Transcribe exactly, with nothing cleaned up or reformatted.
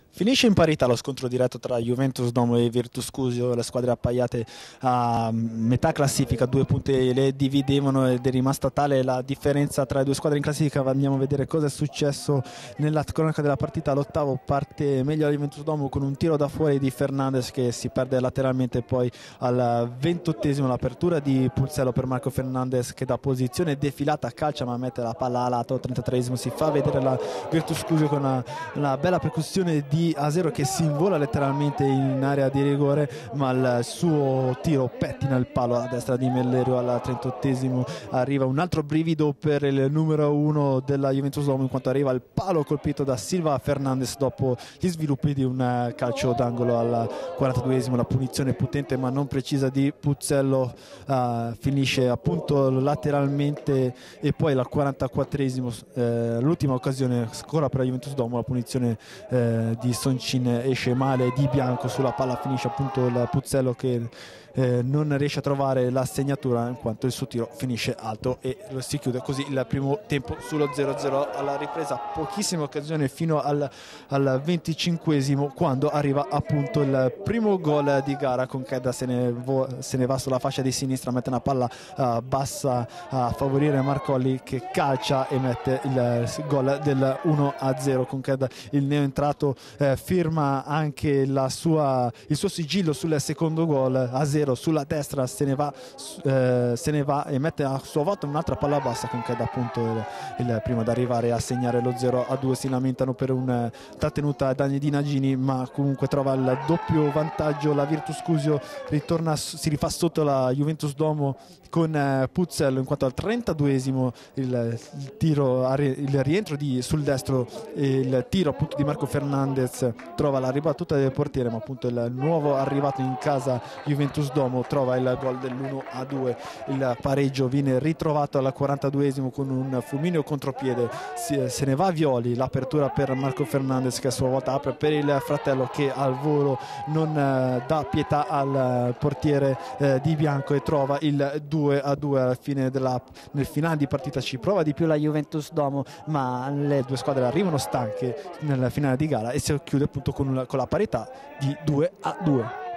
Finisce in parità lo scontro diretto tra Juventus Como e Virtus Cusio, le squadre appaiate a metà classifica, due punti le dividevano ed è rimasta tale la differenza tra le due squadre in classifica. Andiamo a vedere cosa è successo nella cronaca della partita. All'ottavo parte meglio la Juventus Como con un tiro da fuori di Fernandes che si perde lateralmente, poi al ventottesimo l'apertura di Puzzello per Marco Fernandes che da posizione defilata calcia ma mette la palla a lato. Trentatreesimo si fa vedere la Virtus Cusio con una, una bella percussione di Asero che si invola letteralmente in area di rigore, ma il suo tiro pettina il palo a destra di Mellerio. Al trentottesimo arriva un altro brivido per il numero uno della Juventus Como, in quanto arriva il palo colpito da Silva Fernandes dopo gli sviluppi di un calcio d'angolo. Al quarantaduesimo la punizione potente ma non precisa di Puzzello uh, finisce appunto lateralmente, e poi al quarantaquattresimo eh, l'ultima occasione ancora per la Juventus Como, la punizione eh, di Soncin esce male di bianco sulla palla, finisce appunto il Puzzello che eh, non riesce a trovare la segnatura in quanto il suo tiro finisce alto, e lo si chiude così il primo tempo sullo zero a zero. Alla ripresa pochissime occasioni fino al, al venticinquesimo, quando arriva appunto il primo gol di gara con Kedda se ne, vo, se ne va sulla fascia di sinistra, mette una palla uh, bassa a favorire Marcolli che calcia e mette il gol del uno a zero. Con Kedda il neoentrato eh, firma anche la sua, il suo sigillo sul secondo gol. A zero sulla destra se ne va, eh, se ne va e mette a sua volta un'altra palla bassa con Kedda appunto il, il primo ad arrivare a segnare lo zero a due. Si lamentano per una trattenuta da di Nagini, ma comunque trova il doppio vantaggio la Virtus Cusio, ritorna, si rifà sotto la Juventus Como con eh, Puzzello, in quanto al trentaduesimo il, il tiro, il rientro di, sul destro e il tiro appunto di Marco Fernandes trova la ribattuta del portiere, ma appunto il nuovo arrivato in casa Juventus Como trova il gol dell'uno a due. Il pareggio viene ritrovato al quarantaduesimo con un fulmineo contropiede, si, se ne va a Violi, l'apertura per Marco Fernandes che a sua volta apre per il fratello che al volo non eh, dà pietà al portiere eh, di bianco e trova il due a due. Alla fine della, nel finale di partita ci prova di più la Juventus Como, ma le due squadre arrivano stanche nel finale di gara e si chiude appunto con, una, con la parità di due a due.